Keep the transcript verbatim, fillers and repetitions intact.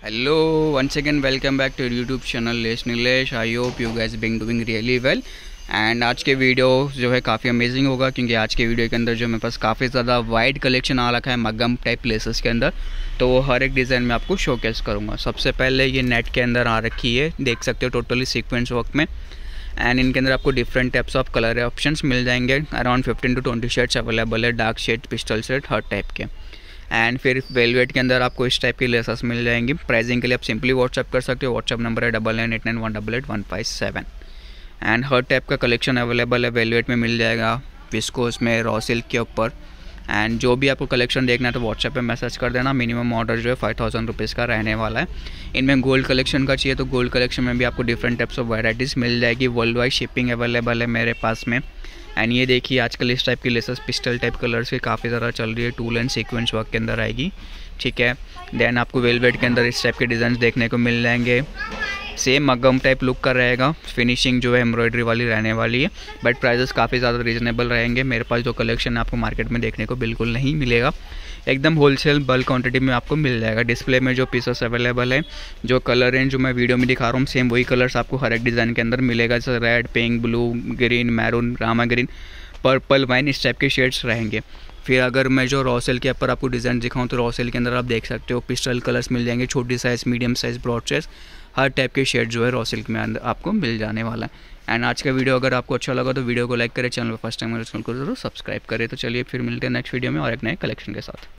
Hello once again welcome back to YouTube channel less Nilesh. I hope you guys being doing really well. And आज के video जो है काफ़ी amazing होगा, क्योंकि आज के वीडियो के अंदर जो मेरे पास काफ़ी ज़्यादा वाइड कलेक्शन आ रखा है मगम टाइप लेसेस के अंदर, तो वो हर एक डिज़ाइन में आपको शोकेस करूँगा। सबसे पहले ये नेट के अंदर आ रखी है, देख सकते हो टोटली सीक्वेंस वर्क में। एंड इनके अंदर आपको different types of colour options मिल जाएंगे। Around fifteen to twenty shades available है, डार्क शेड, पिस्टल शेड, हर टाइप के। एंड फिर वेलवेट के अंदर आपको इस टाइप की लेसेस मिल जाएंगी। प्राइसिंग के लिए आप सिंपली व्हाट्सअप कर सकते हो। व्हाट्सअप नंबर है double nine eight nine one double eight one five seven. And हर टाइप का कलेक्शन अवेलेबल है। वेलवेट में मिल जाएगा, विस्कोस में, रॉ सिल्क के ऊपर। एंड जो भी आपको कलेक्शन देखना है तो व्हाट्सएप पे मैसेज कर देना। मिनिमम ऑर्डर जो है फाइव थाउजेंड रुपीज़ का रहने वाला है। इनमें गोल्ड कलेक्शन का चाहिए तो गोल्ड कलेक्शन में भी आपको डिफरेंट टाइप्स ऑफ वैराइटीज़ मिल जाएगी। वर्ल्ड वाइड शिपिंग अवेलेबल है मेरे पास में। एंड ये देखिए आजकल इस टाइप की लेसेस पिस्टल टाइप कलर्स की काफ़ी ज़्यादा चल रही है। टूल एंड सीक्वेंस वर्क के अंदर आएगी, ठीक है। देन आपको वेलवेट के अंदर इस टाइप के डिज़ाइन देखने को मिल जाएंगे। सेम मगम टाइप लुक का रहेगा। फिनिशिंग जो है एम्ब्रॉयडरी वाली रहने वाली है, बट प्राइसेस काफ़ी ज़्यादा रीजनेबल रहेंगे। मेरे पास जो कलेक्शन आपको मार्केट में देखने को बिल्कुल नहीं मिलेगा। एकदम होलसेल बल्क क्वांटिटी में आपको मिल जाएगा। डिस्प्ले में जो पीसेस अवेलेबल है, जो कलर रेंज जो मैं वीडियो में दिखा रहा हूँ, सेम वही कलर्स आपको हर एक डिज़ाइन के अंदर मिलेगा। जैसे red, pink, blue, green, maroon, Rama green, purple, wine, इस टाइप के शेड्स रहेंगे। फिर अगर मैं जो रॉ सेल के ऊपर आपको डिज़ाइन दिखाऊँ तो रॉ सेल के अंदर आप देख सकते हो पिस्टल कलर्स मिल जाएंगे। छोटी size, medium size, broad size, हर टाइप के शेड जो है रॉ सिल्क में अंदर आपको मिल जाने वाला है। एंड आज का वीडियो अगर आपको अच्छा लगा तो वीडियो को लाइक करें, चैनल पर फर्स्ट टाइम मेरे चैनल को जरूर सब्सक्राइब करें। तो चलिए फिर मिलते हैं नेक्स्ट वीडियो में और एक नए कलेक्शन के साथ।